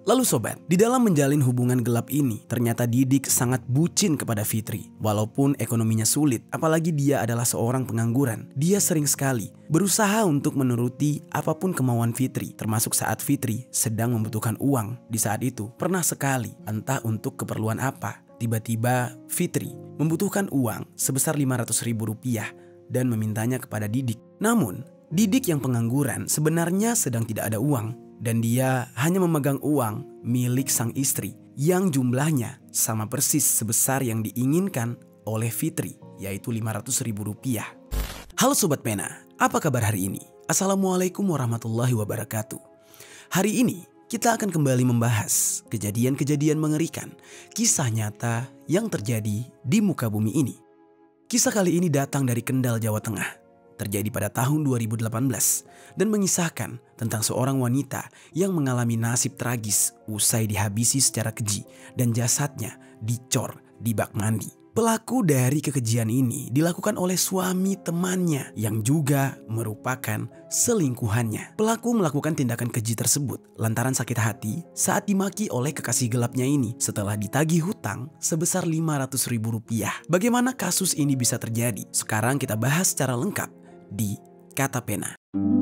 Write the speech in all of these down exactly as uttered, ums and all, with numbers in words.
Lalu sobat, di dalam menjalin hubungan gelap ini, ternyata Didik sangat bucin kepada Fitri. Walaupun ekonominya sulit, apalagi dia adalah seorang pengangguran, dia sering sekali berusaha untuk menuruti apapun kemauan Fitri, termasuk saat Fitri sedang membutuhkan uang. Di saat itu, pernah sekali, entah untuk keperluan apa, tiba-tiba Fitri membutuhkan uang sebesar lima ratus ribu rupiah dan memintanya kepada Didik. Namun, Didik yang pengangguran sebenarnya sedang tidak ada uang. Dan dia hanya memegang uang milik sang istri yang jumlahnya sama persis sebesar yang diinginkan oleh Fitri, yaitu lima ratus ribu rupiah. Halo Sobat Pena, apa kabar hari ini? Assalamualaikum warahmatullahi wabarakatuh. Hari ini kita akan kembali membahas kejadian-kejadian mengerikan, kisah nyata yang terjadi di muka bumi ini. Kisah kali ini datang dari Kendal, Jawa Tengah. Terjadi pada tahun dua ribu delapan belas dan mengisahkan tentang seorang wanita yang mengalami nasib tragis usai dihabisi secara keji dan jasadnya dicor di bak mandi. Pelaku dari kekejian ini dilakukan oleh suami temannya yang juga merupakan selingkuhannya. Pelaku melakukan tindakan keji tersebut lantaran sakit hati saat dimaki oleh kekasih gelapnya ini setelah ditagih hutang sebesar lima ratus ribu rupiah. Bagaimana kasus ini bisa terjadi? Sekarang kita bahas secara lengkap di Kata Pena.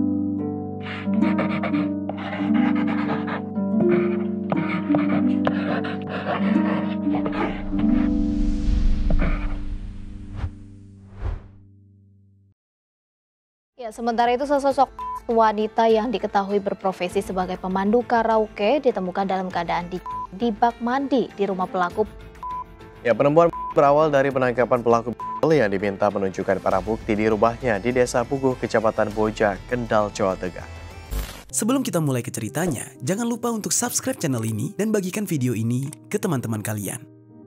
Ya, sementara itu sesosok wanita yang diketahui berprofesi sebagai pemandu karaoke ditemukan dalam keadaan di, di bak mandi di rumah pelaku. Ya, penemuan berawal dari penangkapan pelaku yang diminta menunjukkan para bukti di rumahnya di Desa Puguh, Kecamatan Boja, Kendal, Jawa Tengah. Sebelum kita mulai ke ceritanya, jangan lupa untuk subscribe channel ini dan bagikan video ini ke teman-teman kalian.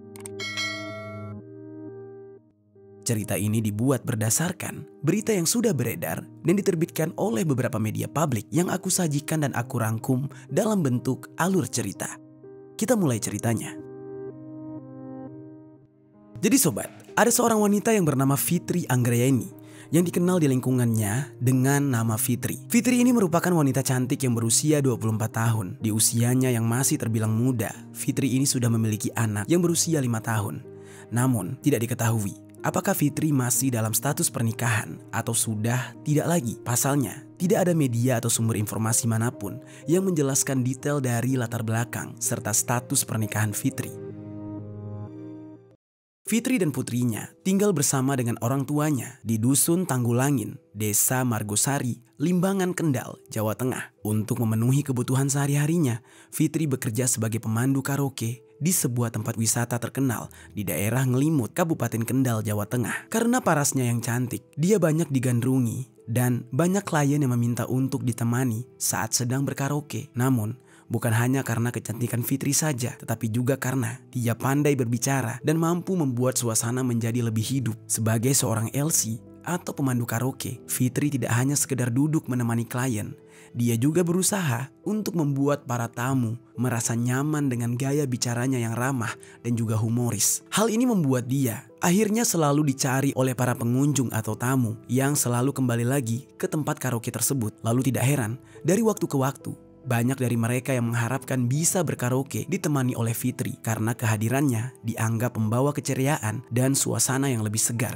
Cerita ini dibuat berdasarkan berita yang sudah beredar dan diterbitkan oleh beberapa media publik yang aku sajikan dan aku rangkum dalam bentuk alur cerita. Kita mulai ceritanya. Jadi sobat, ada seorang wanita yang bernama Fitri Anggraeni yang dikenal di lingkungannya dengan nama Fitri. Fitri ini merupakan wanita cantik yang berusia dua puluh empat tahun. Di usianya yang masih terbilang muda, Fitri ini sudah memiliki anak yang berusia lima tahun. Namun tidak diketahui apakah Fitri masih dalam status pernikahan atau sudah tidak lagi. Pasalnya, tidak ada media atau sumber informasi manapun yang menjelaskan detail dari latar belakang serta status pernikahan Fitri. Fitri dan putrinya tinggal bersama dengan orang tuanya di Dusun Tanggulangin, Desa Margosari, Limbangan, Kendal, Jawa Tengah. Untuk memenuhi kebutuhan sehari-harinya, Fitri bekerja sebagai pemandu karaoke di sebuah tempat wisata terkenal di daerah Ngelimut, Kabupaten Kendal, Jawa Tengah. Karena parasnya yang cantik, dia banyak digandrungi dan banyak klien yang meminta untuk ditemani saat sedang berkaraoke. Namun, bukan hanya karena kecantikan Fitri saja, tetapi juga karena dia pandai berbicara dan mampu membuat suasana menjadi lebih hidup. Sebagai seorang L C atau pemandu karaoke, Fitri tidak hanya sekedar duduk menemani klien. Dia juga berusaha untuk membuat para tamu merasa nyaman dengan gaya bicaranya yang ramah dan juga humoris. Hal ini membuat dia akhirnya selalu dicari oleh para pengunjung atau tamu yang selalu kembali lagi ke tempat karaoke tersebut. Lalu tidak heran, dari waktu ke waktu, banyak dari mereka yang mengharapkan bisa berkaraoke ditemani oleh Fitri karena kehadirannya dianggap membawa keceriaan dan suasana yang lebih segar.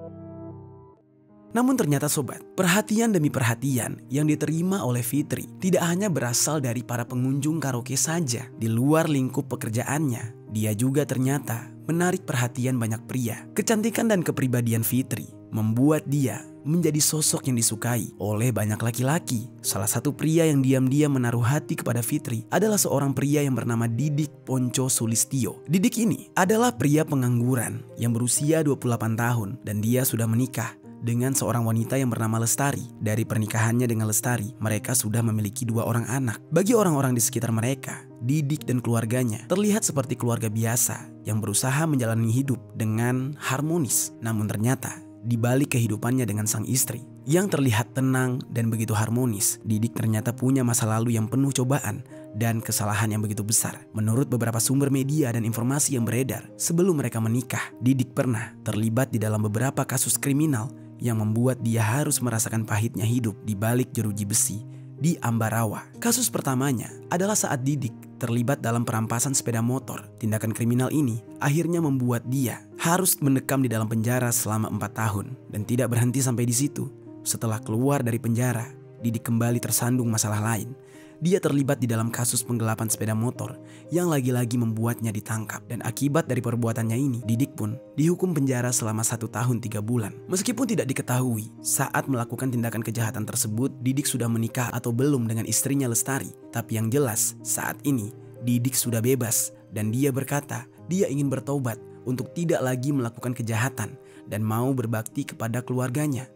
Namun ternyata sobat, perhatian demi perhatian yang diterima oleh Fitri tidak hanya berasal dari para pengunjung karaoke saja. Di luar lingkup pekerjaannya, dia juga ternyata menarik perhatian banyak pria. Kecantikan dan kepribadian Fitri membuat dia menjadi sosok yang disukai oleh banyak laki-laki. Salah satu pria yang diam-diam menaruh hati kepada Fitri adalah seorang pria yang bernama Didik Ponco Sulistyo. Didik ini adalah pria pengangguran yang berusia dua puluh delapan tahun dan dia sudah menikah dengan seorang wanita yang bernama Lestari. Dari pernikahannya dengan Lestari, mereka sudah memiliki dua orang anak. Bagi orang-orang di sekitar mereka, Didik dan keluarganya terlihat seperti keluarga biasa yang berusaha menjalani hidup dengan harmonis. Namun ternyata di balik kehidupannya dengan sang istri yang terlihat tenang dan begitu harmonis, Didik ternyata punya masa lalu yang penuh cobaan dan kesalahan yang begitu besar. Menurut beberapa sumber media dan informasi yang beredar, sebelum mereka menikah, Didik pernah terlibat di dalam beberapa kasus kriminal yang membuat dia harus merasakan pahitnya hidup di balik jeruji besi di Ambarawa. Kasus pertamanya adalah saat Didik terlibat dalam perampasan sepeda motor. Tindakan kriminal ini akhirnya membuat dia harus mendekam di dalam penjara selama empat tahun. Dan tidak berhenti sampai di situ. Setelah keluar dari penjara, Didik kembali tersandung masalah lain. Dia terlibat di dalam kasus penggelapan sepeda motor yang lagi-lagi membuatnya ditangkap. Dan akibat dari perbuatannya ini, Didik pun dihukum penjara selama satu tahun tiga bulan. Meskipun tidak diketahui saat melakukan tindakan kejahatan tersebut, Didik sudah menikah atau belum dengan istrinya Lestari. Tapi yang jelas, saat ini Didik sudah bebas dan dia berkata dia ingin bertobat untuk tidak lagi melakukan kejahatan dan mau berbakti kepada keluarganya.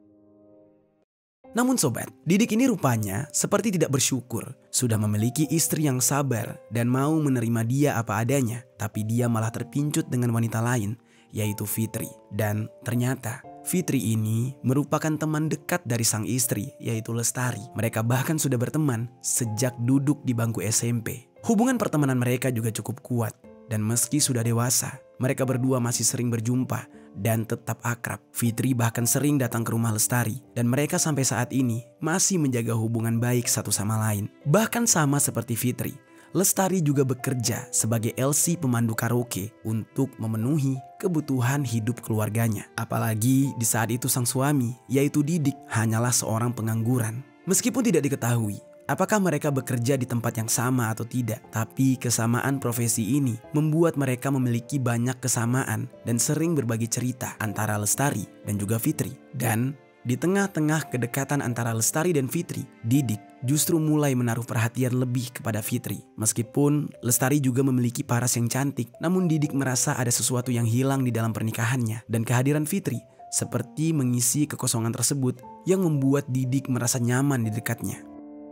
Namun sobat, Didik ini rupanya seperti tidak bersyukur. Sudah memiliki istri yang sabar dan mau menerima dia apa adanya. Tapi dia malah terpincut dengan wanita lain, yaitu Fitri. Dan ternyata Fitri ini merupakan teman dekat dari sang istri, yaitu Lestari. Mereka bahkan sudah berteman sejak duduk di bangku S M P. Hubungan pertemanan mereka juga cukup kuat. Dan meski sudah dewasa, mereka berdua masih sering berjumpa dan tetap akrab. Fitri bahkan sering datang ke rumah Lestari dan mereka sampai saat ini masih menjaga hubungan baik satu sama lain. Bahkan sama seperti Fitri, Lestari juga bekerja sebagai L C pemandu karaoke untuk memenuhi kebutuhan hidup keluarganya. Apalagi di saat itu sang suami, yaitu Didik, hanyalah seorang pengangguran. Meskipun tidak diketahui apakah mereka bekerja di tempat yang sama atau tidak, tapi kesamaan profesi ini membuat mereka memiliki banyak kesamaan dan sering berbagi cerita antara Lestari dan juga Fitri. Dan di tengah-tengah kedekatan antara Lestari dan Fitri, Didik justru mulai menaruh perhatian lebih kepada Fitri. Meskipun Lestari juga memiliki paras yang cantik, namun Didik merasa ada sesuatu yang hilang di dalam pernikahannya. Dan kehadiran Fitri seperti mengisi kekosongan tersebut yang membuat Didik merasa nyaman di dekatnya.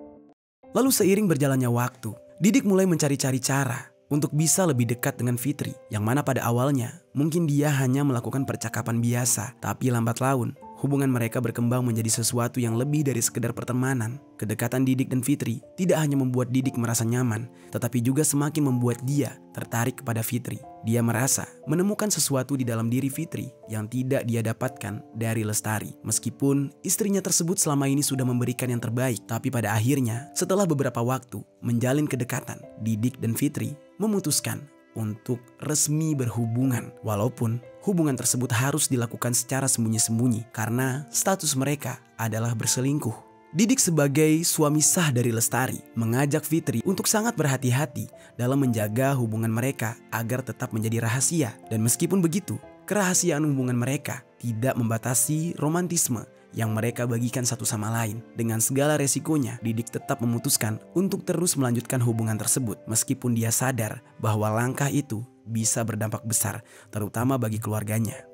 Lalu seiring berjalannya waktu, Didik mulai mencari-cari cara untuk bisa lebih dekat dengan Fitri. Yang mana pada awalnya mungkin dia hanya melakukan percakapan biasa. Tapi lambat laun hubungan mereka berkembang menjadi sesuatu yang lebih dari sekedar pertemanan. Kedekatan Didik dan Fitri tidak hanya membuat Didik merasa nyaman, tetapi juga semakin membuat dia tertarik kepada Fitri. Dia merasa menemukan sesuatu di dalam diri Fitri yang tidak dia dapatkan dari Lestari. Meskipun istrinya tersebut selama ini sudah memberikan yang terbaik, tapi pada akhirnya setelah beberapa waktu menjalin kedekatan, Didik dan Fitri memutuskan untuk resmi berhubungan. Walaupun hubungan tersebut harus dilakukan secara sembunyi-sembunyi karena status mereka adalah berselingkuh. Didik sebagai suami sah dari Lestari mengajak Fitri untuk sangat berhati-hati dalam menjaga hubungan mereka agar tetap menjadi rahasia. Dan meskipun begitu, kerahasiaan hubungan mereka tidak membatasi romantisme yang mereka bagikan satu sama lain. Dengan segala resikonya, Didik tetap memutuskan untuk terus melanjutkan hubungan tersebut meskipun dia sadar bahwa langkah itu bisa berdampak besar, terutama bagi keluarganya.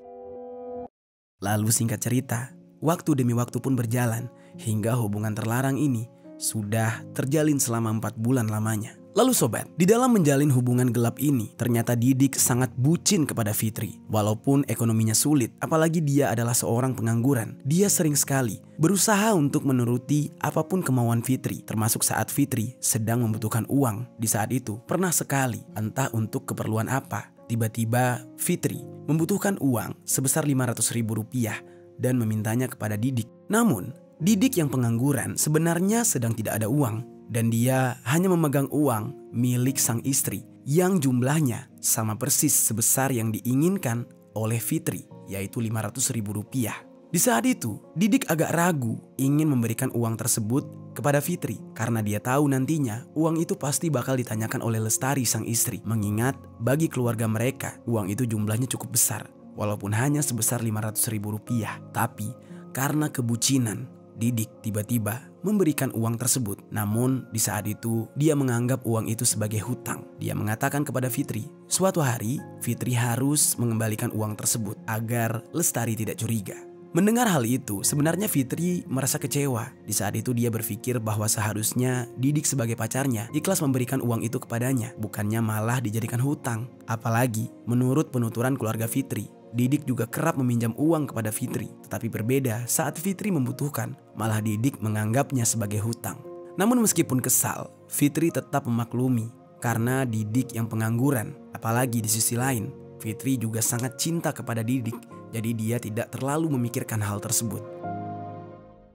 Lalu singkat cerita, waktu demi waktu pun berjalan hingga hubungan terlarang ini sudah terjalin selama empat bulan lamanya. Lalu sobat, di dalam menjalin hubungan gelap ini ternyata Didik sangat bucin kepada Fitri. Walaupun ekonominya sulit, apalagi dia adalah seorang pengangguran, dia sering sekali berusaha untuk menuruti apapun kemauan Fitri. Termasuk saat Fitri sedang membutuhkan uang. Di saat itu pernah sekali, entah untuk keperluan apa, tiba-tiba Fitri membutuhkan uang sebesar lima ratus ribu rupiah dan memintanya kepada Didik. Namun Didik yang pengangguran sebenarnya sedang tidak ada uang. Dan dia hanya memegang uang milik sang istri yang jumlahnya sama persis sebesar yang diinginkan oleh Fitri, yaitu lima ratus ribu rupiah. Di saat itu, Didik agak ragu ingin memberikan uang tersebut kepada Fitri karena dia tahu nantinya uang itu pasti bakal ditanyakan oleh Lestari sang istri. Mengingat bagi keluarga mereka, uang itu jumlahnya cukup besar, walaupun hanya sebesar lima ratus ribu rupiah. Tapi karena kebucinan, Didik tiba-tiba memberikan uang tersebut. Namun di saat itu dia menganggap uang itu sebagai hutang. Dia mengatakan kepada Fitri, suatu hari Fitri harus mengembalikan uang tersebut agar Lestari tidak curiga. Mendengar hal itu, sebenarnya Fitri merasa kecewa. Di saat itu dia berpikir bahwa seharusnya Didik sebagai pacarnya ikhlas memberikan uang itu kepadanya, bukannya malah dijadikan hutang. Apalagi menurut penuturan keluarga Fitri, Didik juga kerap meminjam uang kepada Fitri. Tetapi berbeda saat Fitri membutuhkan, malah Didik menganggapnya sebagai hutang. Namun meskipun kesal, Fitri tetap memaklumi karena Didik yang pengangguran. Apalagi di sisi lain, Fitri juga sangat cinta kepada Didik. Jadi dia tidak terlalu memikirkan hal tersebut.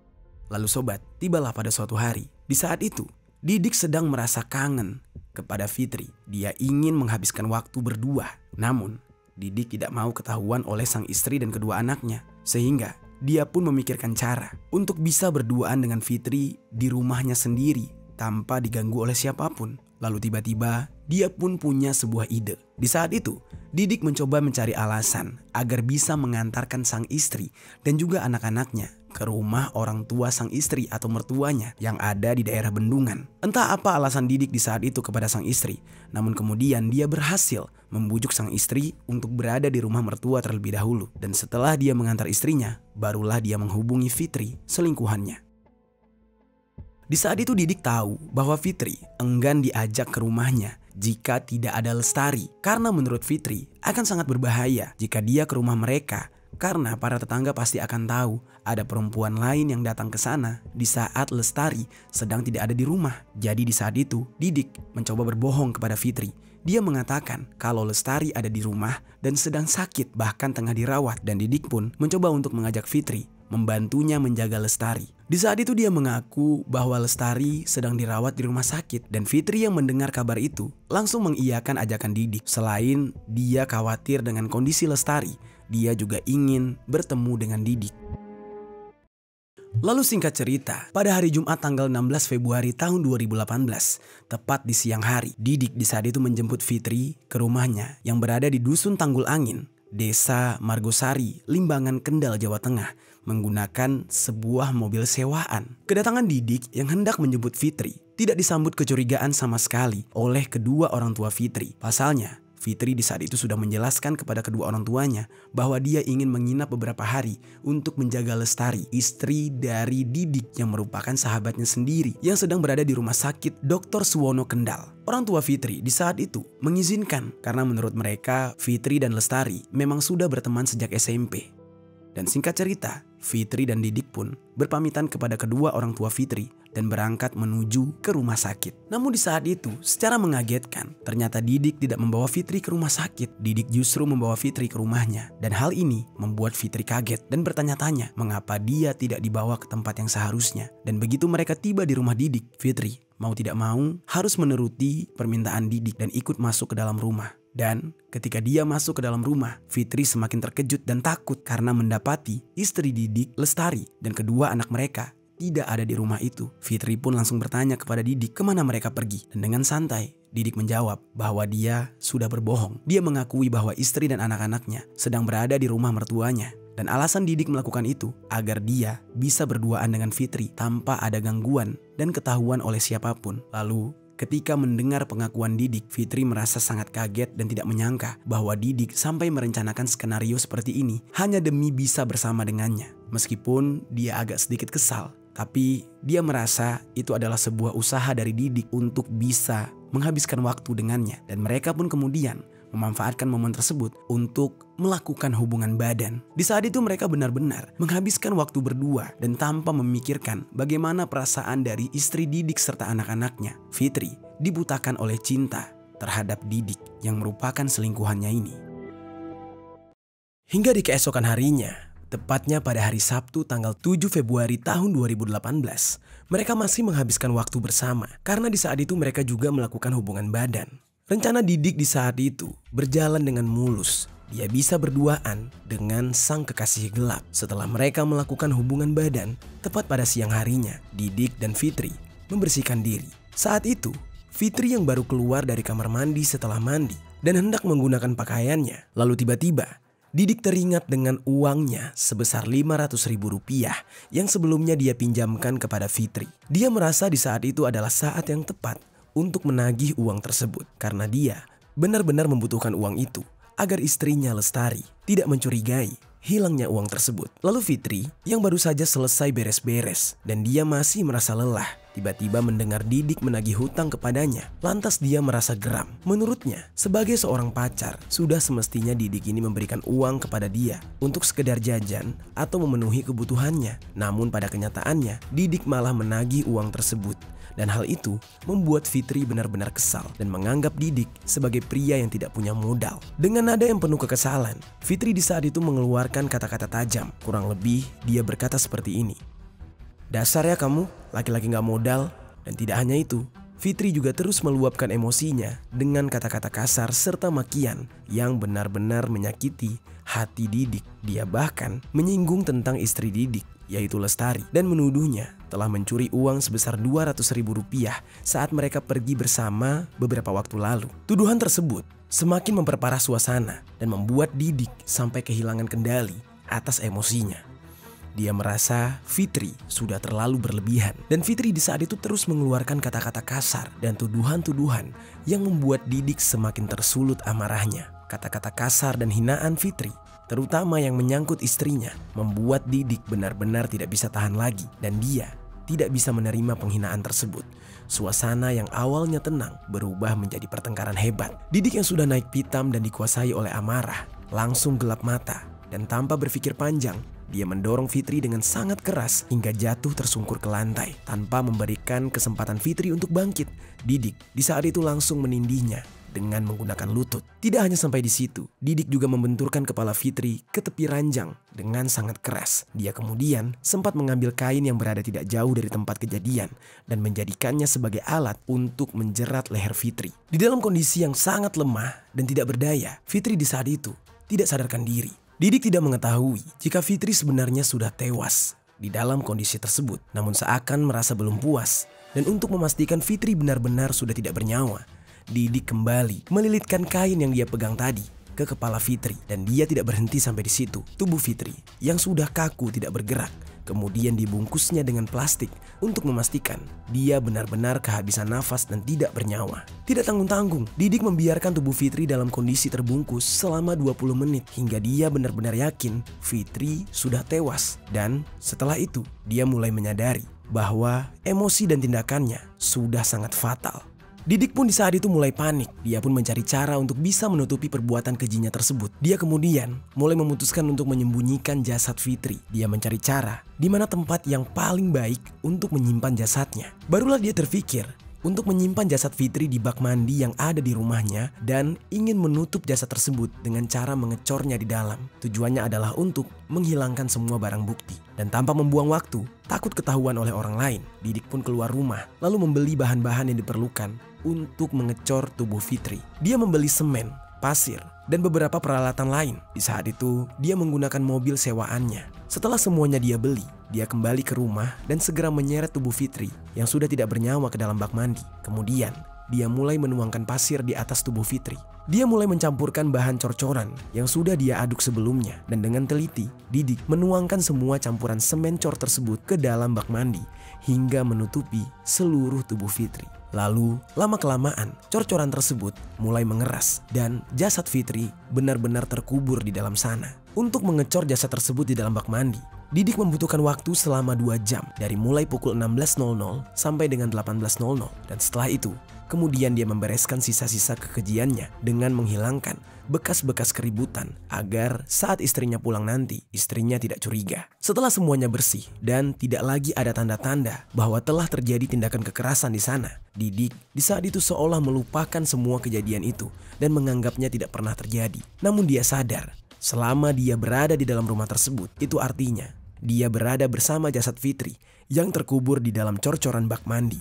Lalu sobat, tibalah pada suatu hari. Di saat itu, Didik sedang merasa kangen kepada Fitri. Dia ingin menghabiskan waktu berdua. Namun, Didik tidak mau ketahuan oleh sang istri dan kedua anaknya. Sehingga dia pun memikirkan cara untuk bisa berduaan dengan Fitri di rumahnya sendiri tanpa diganggu oleh siapapun. Lalu tiba-tiba dia pun punya sebuah ide. Di saat itu, Didik mencoba mencari alasan agar bisa mengantarkan sang istri dan juga anak-anaknya ke rumah orang tua sang istri atau mertuanya yang ada di daerah Bendungan. Entah apa alasan Didik di saat itu kepada sang istri, namun kemudian dia berhasil membujuk sang istri untuk berada di rumah mertua terlebih dahulu. Dan setelah dia mengantar istrinya, barulah dia menghubungi Fitri, selingkuhannya. Di saat itu Didik tahu bahwa Fitri enggan diajak ke rumahnya jika tidak ada Lestari. Karena menurut Fitri akan sangat berbahaya jika dia ke rumah mereka. Karena para tetangga pasti akan tahu ada perempuan lain yang datang ke sana di saat Lestari sedang tidak ada di rumah. Jadi di saat itu Didik mencoba berbohong kepada Fitri. Dia mengatakan kalau Lestari ada di rumah dan sedang sakit bahkan tengah dirawat. Dan Didik pun mencoba untuk mengajak Fitri membantunya menjaga Lestari. Di saat itu dia mengaku bahwa Lestari sedang dirawat di rumah sakit. Dan Fitri yang mendengar kabar itu langsung mengiyakan ajakan Didik. Selain dia khawatir dengan kondisi Lestari, dia juga ingin bertemu dengan Didik. Lalu singkat cerita, pada hari Jumat tanggal enam belas Februari tahun dua ribu delapan belas, tepat di siang hari, Didik di saat itu menjemput Fitri ke rumahnya yang berada di Dusun Tanggul Angin, Desa Margosari, Limbangan, Kendal, Jawa Tengah, menggunakan sebuah mobil sewaan. Kedatangan Didik yang hendak menjemput Fitri tidak disambut kecurigaan sama sekali oleh kedua orang tua Fitri. Pasalnya, Fitri di saat itu sudah menjelaskan kepada kedua orang tuanya bahwa dia ingin menginap beberapa hari untuk menjaga Lestari, istri dari Didik yang merupakan sahabatnya sendiri yang sedang berada di rumah sakit dokter Suwono, Kendal. Orang tua Fitri di saat itu mengizinkan karena menurut mereka Fitri dan Lestari memang sudah berteman sejak S M P. Dan singkat cerita, Fitri dan Didik pun berpamitan kepada kedua orang tua Fitri dan berangkat menuju ke rumah sakit. Namun di saat itu, secara mengagetkan, ternyata Didik tidak membawa Fitri ke rumah sakit. Didik justru membawa Fitri ke rumahnya. Dan hal ini membuat Fitri kaget dan bertanya-tanya mengapa dia tidak dibawa ke tempat yang seharusnya. Dan begitu mereka tiba di rumah Didik, Fitri mau tidak mau harus menuruti permintaan Didik dan ikut masuk ke dalam rumah. Dan ketika dia masuk ke dalam rumah, Fitri semakin terkejut dan takut karena mendapati istri Didik, Lestari, dan kedua anak mereka tidak ada di rumah itu. Fitri pun langsung bertanya kepada Didik kemana mereka pergi. Dan dengan santai, Didik menjawab bahwa dia sudah berbohong. Dia mengakui bahwa istri dan anak-anaknya sedang berada di rumah mertuanya. Dan alasan Didik melakukan itu agar dia bisa berduaan dengan Fitri tanpa ada gangguan dan ketahuan oleh siapapun. Lalu ketika mendengar pengakuan Didik, Fitri merasa sangat kaget dan tidak menyangka bahwa Didik sampai merencanakan skenario seperti ini hanya demi bisa bersama dengannya. Meskipun dia agak sedikit kesal, tapi dia merasa itu adalah sebuah usaha dari Didik untuk bisa menghabiskan waktu dengannya. Dan mereka pun kemudian memanfaatkan momen tersebut untuk melakukan hubungan badan. Di saat itu mereka benar-benar menghabiskan waktu berdua dan tanpa memikirkan bagaimana perasaan dari istri Didik serta anak-anaknya. Fitri dibutakan oleh cinta terhadap Didik yang merupakan selingkuhannya ini. Hingga di keesokan harinya, tepatnya pada hari Sabtu tanggal tujuh Februari tahun dua ribu delapan belas, mereka masih menghabiskan waktu bersama karena di saat itu mereka juga melakukan hubungan badan. Rencana Didik di saat itu berjalan dengan mulus. Dia bisa berduaan dengan sang kekasih gelap. Setelah mereka melakukan hubungan badan, tepat pada siang harinya, Didik dan Fitri membersihkan diri. Saat itu, Fitri yang baru keluar dari kamar mandi setelah mandi dan hendak menggunakan pakaiannya. Lalu tiba-tiba, Didik teringat dengan uangnya sebesar lima ratus ribu rupiah yang sebelumnya dia pinjamkan kepada Fitri. Dia merasa di saat itu adalah saat yang tepat untuk menagih uang tersebut karena dia benar-benar membutuhkan uang itu agar istrinya Lestari tidak mencurigai hilangnya uang tersebut. Lalu Fitri yang baru saja selesai beres-beres dan dia masih merasa lelah, tiba-tiba mendengar Didik menagih hutang kepadanya. Lantas dia merasa geram. Menurutnya, sebagai seorang pacar, sudah semestinya Didik ini memberikan uang kepada dia untuk sekedar jajan atau memenuhi kebutuhannya. Namun pada kenyataannya, Didik malah menagih uang tersebut. Dan hal itu membuat Fitri benar-benar kesal dan menganggap Didik sebagai pria yang tidak punya modal. Dengan nada yang penuh kekesalan, Fitri di saat itu mengeluarkan kata-kata tajam. Kurang lebih dia berkata seperti ini. Dasar ya kamu, laki-laki gak modal. Dan tidak hanya itu, Fitri juga terus meluapkan emosinya dengan kata-kata kasar serta makian yang benar-benar menyakiti hati Didik. Dia bahkan menyinggung tentang istri Didik, yaitu Lestari, dan menuduhnya telah mencuri uang sebesar dua ratus ribu rupiah saat mereka pergi bersama beberapa waktu lalu. Tuduhan tersebut semakin memperparah suasana dan membuat Didik sampai kehilangan kendali atas emosinya. Dia merasa Fitri sudah terlalu berlebihan, dan Fitri di saat itu terus mengeluarkan kata-kata kasar dan tuduhan-tuduhan yang membuat Didik semakin tersulut amarahnya. Kata-kata kasar dan hinaan Fitri, terutama yang menyangkut istrinya, membuat Didik benar-benar tidak bisa tahan lagi, dan dia tidak bisa menerima penghinaan tersebut. Suasana yang awalnya tenang berubah menjadi pertengkaran hebat. Didik yang sudah naik pitam dan dikuasai oleh amarah langsung gelap mata, dan tanpa berpikir panjang, dia mendorong Fitri dengan sangat keras hingga jatuh tersungkur ke lantai tanpa memberikan kesempatan Fitri untuk bangkit. Didik di saat itu langsung menindihnya dengan menggunakan lutut. Tidak hanya sampai di situ, Didik juga membenturkan kepala Fitri ke tepi ranjang dengan sangat keras. Dia kemudian sempat mengambil kain yang berada tidak jauh dari tempat kejadian dan menjadikannya sebagai alat untuk menjerat leher Fitri. Di dalam kondisi yang sangat lemah dan tidak berdaya, Fitri di saat itu tidak sadarkan diri. Didik tidak mengetahui jika Fitri sebenarnya sudah tewas di dalam kondisi tersebut, namun seakan merasa belum puas. Dan untuk memastikan Fitri benar-benar sudah tidak bernyawa, Didik kembali melilitkan kain yang dia pegang tadi ke kepala Fitri, dan dia tidak berhenti sampai di situ. Tubuh Fitri yang sudah kaku tidak bergerak, kemudian dibungkusnya dengan plastik untuk memastikan dia benar-benar kehabisan nafas dan tidak bernyawa. Tidak tanggung-tanggung, Didik membiarkan tubuh Fitri dalam kondisi terbungkus selama dua puluh menit hingga dia benar-benar yakin Fitri sudah tewas. Dan setelah itu, dia mulai menyadari bahwa emosi dan tindakannya sudah sangat fatal. Didik pun di saat itu mulai panik. Dia pun mencari cara untuk bisa menutupi perbuatan kejinya tersebut. Dia kemudian mulai memutuskan untuk menyembunyikan jasad Fitri. Dia mencari cara di mana tempat yang paling baik untuk menyimpan jasadnya. Barulah dia terpikir untuk menyimpan jasad Fitri di bak mandi yang ada di rumahnya dan ingin menutup jasad tersebut dengan cara mengecornya di dalam. Tujuannya adalah untuk menghilangkan semua barang bukti. Dan tanpa membuang waktu, takut ketahuan oleh orang lain, Didik pun keluar rumah lalu membeli bahan-bahan yang diperlukan untuk mengecor tubuh Fitri. Dia membeli semen, pasir, dan beberapa peralatan lain. Di saat itu, dia menggunakan mobil sewaannya. Setelah semuanya dia beli, dia kembali ke rumah dan segera menyeret tubuh Fitri yang sudah tidak bernyawa ke dalam bak mandi. Kemudian, dia mulai menuangkan pasir di atas tubuh Fitri. Dia mulai mencampurkan bahan cor-coran yang sudah dia aduk sebelumnya, dan dengan teliti, Didik menuangkan semua campuran semen cor tersebut ke dalam bak mandi hingga menutupi seluruh tubuh Fitri. Lalu, lama-kelamaan, cor-coran tersebut mulai mengeras dan jasad Fitri benar-benar terkubur di dalam sana. Untuk mengecor jasad tersebut di dalam bak mandi, Didik membutuhkan waktu selama dua jam dari mulai pukul enam belas nol nol sampai dengan delapan belas nol nol. Dan setelah itu, kemudian dia membereskan sisa-sisa kekejiannya dengan menghilangkan bekas-bekas keributan agar saat istrinya pulang nanti, istrinya tidak curiga. Setelah semuanya bersih dan tidak lagi ada tanda-tanda bahwa telah terjadi tindakan kekerasan di sana, Didik di saat itu seolah melupakan semua kejadian itu dan menganggapnya tidak pernah terjadi. Namun dia sadar, selama dia berada di dalam rumah tersebut, itu artinya dia berada bersama jasad Fitri yang terkubur di dalam cor-coran bak mandi.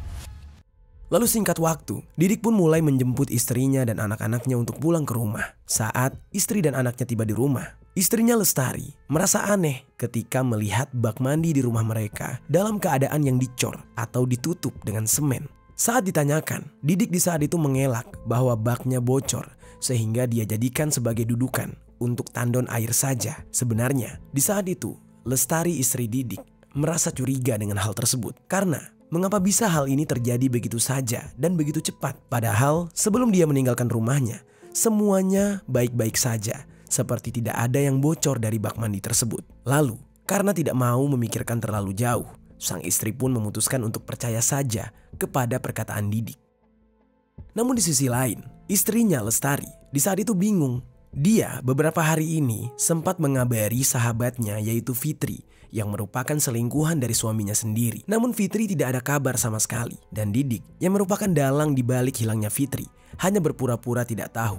Lalu singkat waktu, Didik pun mulai menjemput istrinya dan anak-anaknya untuk pulang ke rumah. Saat istri dan anaknya tiba di rumah, istrinya Lestari merasa aneh ketika melihat bak mandi di rumah mereka dalam keadaan yang dicor atau ditutup dengan semen. Saat ditanyakan, Didik di saat itu mengelak bahwa baknya bocor sehingga dia jadikan sebagai dudukan untuk tandon air saja. Sebenarnya, di saat itu, Lestari istri Didik merasa curiga dengan hal tersebut. Karena mengapa bisa hal ini terjadi begitu saja dan begitu cepat? Padahal sebelum dia meninggalkan rumahnya, semuanya baik-baik saja. Seperti tidak ada yang bocor dari bak mandi tersebut. Lalu, karena tidak mau memikirkan terlalu jauh, sang istri pun memutuskan untuk percaya saja kepada perkataan Didik. Namun di sisi lain, istrinya Lestari di saat itu bingung. Dia beberapa hari ini sempat mengabari sahabatnya yaitu Fitri yang merupakan selingkuhan dari suaminya sendiri. Namun Fitri tidak ada kabar sama sekali. Dan Didik yang merupakan dalang di balik hilangnya Fitri hanya berpura-pura tidak tahu.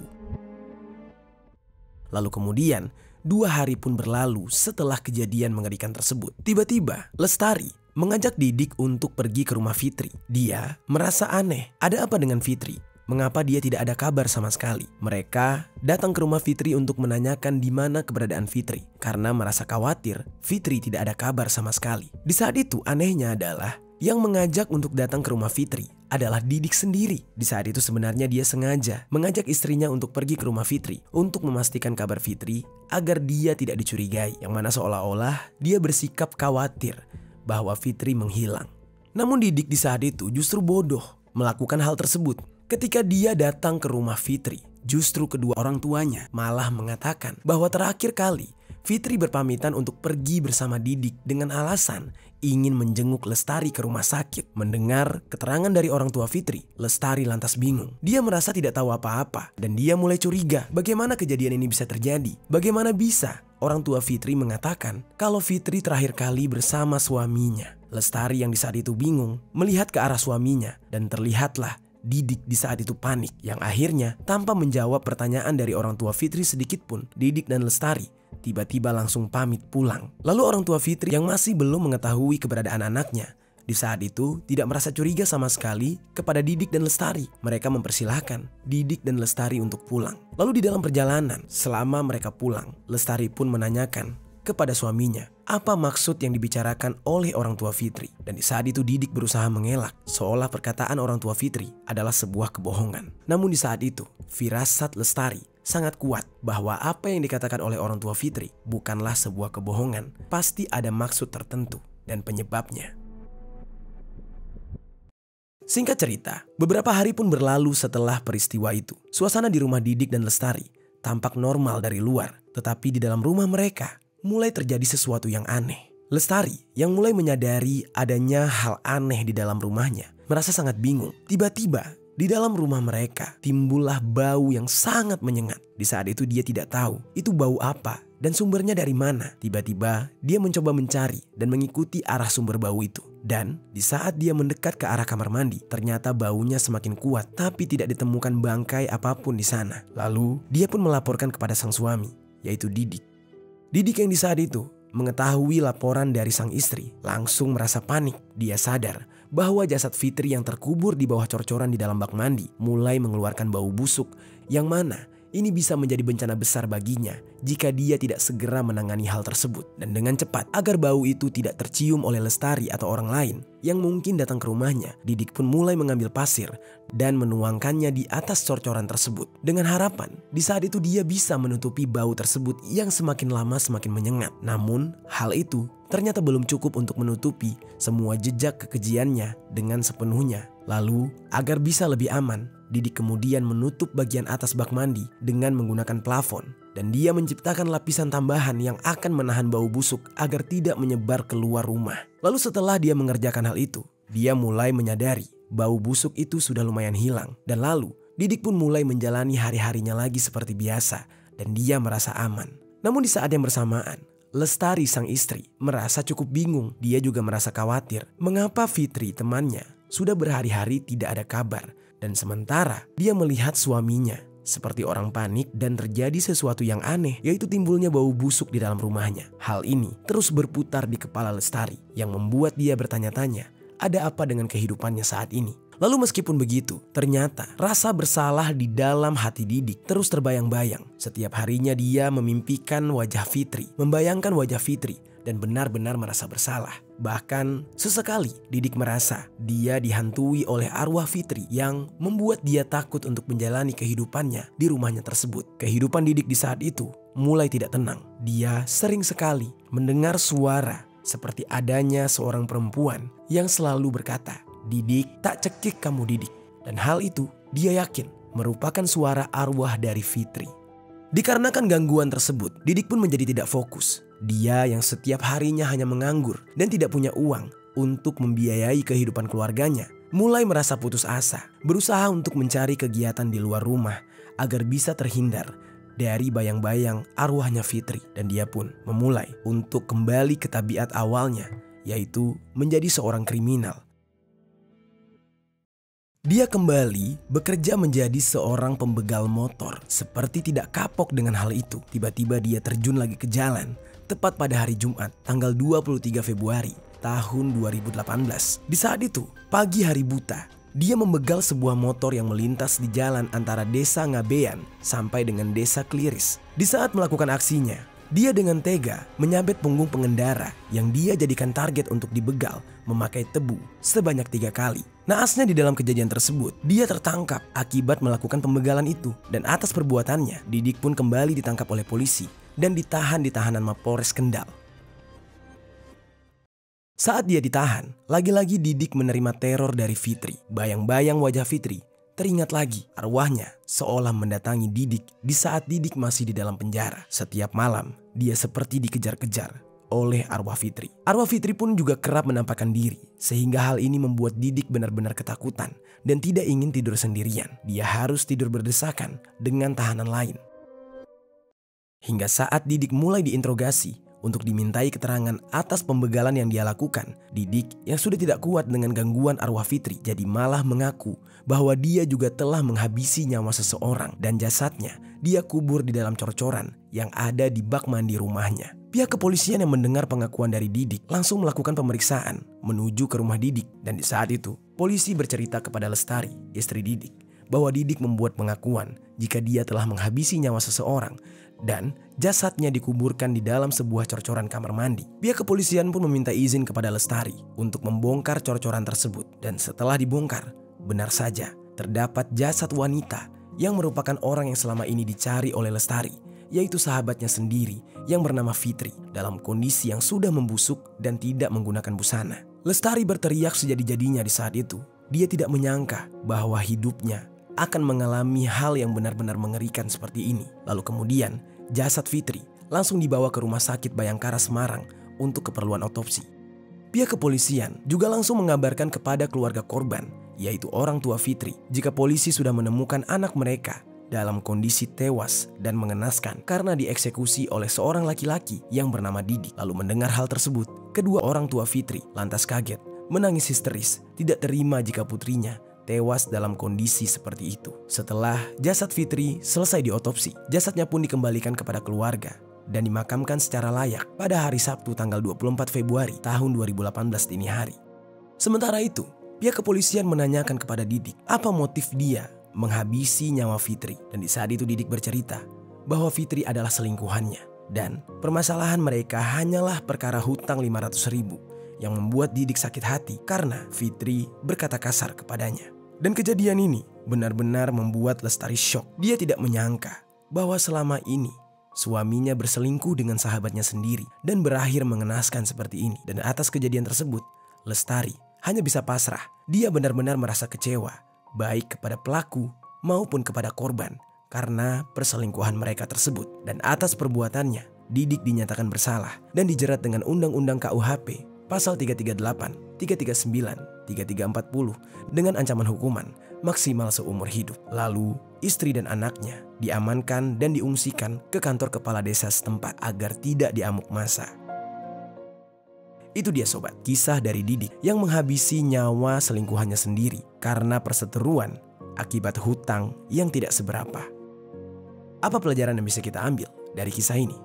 Lalu kemudian dua hari pun berlalu setelah kejadian mengerikan tersebut. Tiba-tiba Lestari mengajak Didik untuk pergi ke rumah Fitri. Dia merasa aneh, ada apa dengan Fitri? Mengapa dia tidak ada kabar sama sekali? Mereka datang ke rumah Fitri untuk menanyakan di mana keberadaan Fitri karena merasa khawatir Fitri tidak ada kabar sama sekali. Di saat itu anehnya adalah yang mengajak untuk datang ke rumah Fitri adalah Didik sendiri. Di saat itu sebenarnya dia sengaja mengajak istrinya untuk pergi ke rumah Fitri untuk memastikan kabar Fitri agar dia tidak dicurigai, yang mana seolah-olah dia bersikap khawatir bahwa Fitri menghilang. Namun Didik di saat itu justru bodoh melakukan hal tersebut. Ketika dia datang ke rumah Fitri, justru kedua orang tuanya malah mengatakan bahwa terakhir kali Fitri berpamitan untuk pergi bersama Didik dengan alasan ingin menjenguk Lestari ke rumah sakit. Mendengar keterangan dari orang tua Fitri, Lestari lantas bingung. Dia merasa tidak tahu apa-apa dan dia mulai curiga bagaimana kejadian ini bisa terjadi. Bagaimana bisa orang tua Fitri mengatakan kalau Fitri terakhir kali bersama suaminya. Lestari yang di saat itu bingung melihat ke arah suaminya dan terlihatlah Didik di saat itu panik, yang akhirnya tanpa menjawab pertanyaan dari orang tua Fitri sedikit pun, Didik dan Lestari tiba-tiba langsung pamit pulang. Lalu orang tua Fitri yang masih belum mengetahui keberadaan anaknya di saat itu tidak merasa curiga sama sekali kepada Didik dan Lestari. Mereka mempersilahkan Didik dan Lestari untuk pulang. Lalu di dalam perjalanan, selama mereka pulang, Lestari pun menanyakan kepada suaminya apa maksud yang dibicarakan oleh orang tua Fitri. Dan di saat itu Didik berusaha mengelak seolah perkataan orang tua Fitri adalah sebuah kebohongan. Namun di saat itu firasat Lestari sangat kuat bahwa apa yang dikatakan oleh orang tua Fitri bukanlah sebuah kebohongan. Pasti ada maksud tertentu dan penyebabnya. Singkat cerita, beberapa hari pun berlalu setelah peristiwa itu. Suasana di rumah Didik dan Lestari tampak normal dari luar, tetapi di dalam rumah mereka mulai terjadi sesuatu yang aneh. Lestari yang mulai menyadari adanya hal aneh di dalam rumahnya merasa sangat bingung. Tiba-tiba di dalam rumah mereka timbullah bau yang sangat menyengat. Di saat itu dia tidak tahu itu bau apa dan sumbernya dari mana. Tiba-tiba dia mencoba mencari dan mengikuti arah sumber bau itu. Dan di saat dia mendekat ke arah kamar mandi, ternyata baunya semakin kuat tapi tidak ditemukan bangkai apapun di sana. Lalu dia pun melaporkan kepada sang suami, yaitu Didik. Didik yang di saat itu mengetahui laporan dari sang istri langsung merasa panik. Dia sadar bahwa jasad Fitri yang terkubur di bawah cor-coran di dalam bak mandi mulai mengeluarkan bau busuk, yang mana ini bisa menjadi bencana besar baginya jika dia tidak segera menangani hal tersebut dan dengan cepat agar bau itu tidak tercium oleh Lestari atau orang lain yang mungkin datang ke rumahnya. Didik pun mulai mengambil pasir dan menuangkannya di atas cor-coran tersebut dengan harapan di saat itu dia bisa menutupi bau tersebut yang semakin lama semakin menyengat. Namun hal itu ternyata belum cukup untuk menutupi semua jejak kekejiannya dengan sepenuhnya. Lalu agar bisa lebih aman, Didik kemudian menutup bagian atas bak mandi dengan menggunakan plafon. Dan dia menciptakan lapisan tambahan yang akan menahan bau busuk agar tidak menyebar keluar rumah. Lalu setelah dia mengerjakan hal itu, dia mulai menyadari bau busuk itu sudah lumayan hilang. Dan lalu Didik pun mulai menjalani hari-harinya lagi seperti biasa dan dia merasa aman. Namun di saat yang bersamaan, Lestari sang istri merasa cukup bingung. Dia juga merasa khawatir mengapa Fitri temannya sudah berhari-hari tidak ada kabar. Dan sementara dia melihat suaminya seperti orang panik dan terjadi sesuatu yang aneh, yaitu timbulnya bau busuk di dalam rumahnya. Hal ini terus berputar di kepala Lestari yang membuat dia bertanya-tanya ada apa dengan kehidupannya saat ini. Lalu meskipun begitu, ternyata rasa bersalah di dalam hati Didik terus terbayang-bayang. Setiap harinya dia memimpikan wajah Fitri, membayangkan wajah Fitri dan benar-benar merasa bersalah. Bahkan sesekali Didik merasa dia dihantui oleh arwah Fitri yang membuat dia takut untuk menjalani kehidupannya di rumahnya tersebut. Kehidupan Didik di saat itu mulai tidak tenang. Dia sering sekali mendengar suara seperti adanya seorang perempuan yang selalu berkata, "Didik, tak cekik kamu Didik." Dan hal itu dia yakin merupakan suara arwah dari Fitri. Dikarenakan gangguan tersebut, Didik pun menjadi tidak fokus. Dia yang setiap harinya hanya menganggur dan tidak punya uang untuk membiayai kehidupan keluarganya, mulai merasa putus asa, berusaha untuk mencari kegiatan di luar rumah agar bisa terhindar dari bayang-bayang arwahnya Fitri. Dan dia pun memulai untuk kembali ke tabiat awalnya, yaitu menjadi seorang kriminal. Dia kembali bekerja menjadi seorang pembegal motor. Seperti tidak kapok dengan hal itu, tiba-tiba dia terjun lagi ke jalan. Tepat pada hari Jumat, tanggal dua puluh tiga Februari tahun dua ribu delapan belas. Di saat itu, pagi hari buta, dia membegal sebuah motor yang melintas di jalan antara desa Ngabean sampai dengan desa Kliris. Di saat melakukan aksinya, dia dengan tega menyabet punggung pengendara yang dia jadikan target untuk dibegal memakai tebu sebanyak tiga kali. Naasnya di dalam kejadian tersebut, dia tertangkap akibat melakukan pembegalan itu. Dan atas perbuatannya, Didik pun kembali ditangkap oleh polisi dan ditahan di tahanan Mapolres Kendal. Saat dia ditahan, lagi-lagi Didik menerima teror dari Fitri. Bayang-bayang wajah Fitri teringat lagi, arwahnya seolah mendatangi Didik di saat Didik masih di dalam penjara. Setiap malam, dia seperti dikejar-kejar oleh arwah Fitri. Arwah Fitri pun juga kerap menampakkan diri, sehingga hal ini membuat Didik benar-benar ketakutan dan tidak ingin tidur sendirian. Dia harus tidur berdesakan dengan tahanan lain. Hingga saat Didik mulai diinterogasi untuk dimintai keterangan atas pembegalan yang dia lakukan, Didik yang sudah tidak kuat dengan gangguan arwah Fitri jadi malah mengaku bahwa dia juga telah menghabisi nyawa seseorang dan jasadnya dia kubur di dalam cor-coran yang ada di bak mandi rumahnya. Pihak kepolisian yang mendengar pengakuan dari Didik langsung melakukan pemeriksaan menuju ke rumah Didik, dan di saat itu polisi bercerita kepada Lestari, istri Didik, bahwa Didik membuat pengakuan jika dia telah menghabisi nyawa seseorang dan jasadnya dikuburkan di dalam sebuah cor-coran kamar mandi. Pihak kepolisian pun meminta izin kepada Lestari untuk membongkar cor-coran tersebut. Dan setelah dibongkar, benar saja terdapat jasad wanita yang merupakan orang yang selama ini dicari oleh Lestari, yaitu sahabatnya sendiri yang bernama Fitri, dalam kondisi yang sudah membusuk dan tidak menggunakan busana. Lestari berteriak sejadi-jadinya di saat itu. Dia tidak menyangka bahwa hidupnya akan mengalami hal yang benar-benar mengerikan seperti ini. Lalu kemudian jasad Fitri langsung dibawa ke Rumah Sakit Bayangkara Semarang untuk keperluan otopsi. Pihak kepolisian juga langsung mengabarkan kepada keluarga korban, yaitu orang tua Fitri, jika polisi sudah menemukan anak mereka dalam kondisi tewas dan mengenaskan karena dieksekusi oleh seorang laki-laki yang bernama Didik. Lalu mendengar hal tersebut, kedua orang tua Fitri lantas kaget, menangis histeris, tidak terima jika putrinya tewas dalam kondisi seperti itu. Setelah jasad Fitri selesai diotopsi, jasadnya pun dikembalikan kepada keluarga dan dimakamkan secara layak pada hari Sabtu tanggal dua puluh empat Februari tahun dua ribu delapan belas dini hari. Sementara itu, pihak kepolisian menanyakan kepada Didik apa motif dia menghabisi nyawa Fitri. Dan di saat itu Didik bercerita bahwa Fitri adalah selingkuhannya dan permasalahan mereka hanyalah perkara hutang lima ratus ribu yang membuat Didik sakit hati karena Fitri berkata kasar kepadanya. Dan kejadian ini benar-benar membuat Lestari syok. Dia tidak menyangka bahwa selama ini suaminya berselingkuh dengan sahabatnya sendiri dan berakhir mengenaskan seperti ini. Dan atas kejadian tersebut, Lestari hanya bisa pasrah. Dia benar-benar merasa kecewa, baik kepada pelaku maupun kepada korban, karena perselingkuhan mereka tersebut. Dan atas perbuatannya, Didik dinyatakan bersalah dan dijerat dengan Undang-Undang K U H P Pasal tiga tiga delapan, tiga tiga sembilan, tiga tiga empat nol dengan ancaman hukuman maksimal seumur hidup. Lalu istri dan anaknya diamankan dan diungsikan ke kantor kepala desa setempat agar tidak diamuk massa. Itu dia sobat, kisah dari Didik yang menghabisi nyawa selingkuhannya sendiri karena perseteruan akibat hutang yang tidak seberapa. Apa pelajaran yang bisa kita ambil dari kisah ini?